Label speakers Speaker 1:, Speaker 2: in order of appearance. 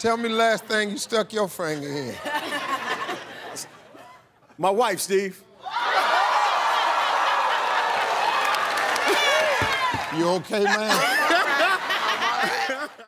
Speaker 1: Tell me the last thing you stuck your finger in.
Speaker 2: My wife, Steve.
Speaker 1: You okay, man?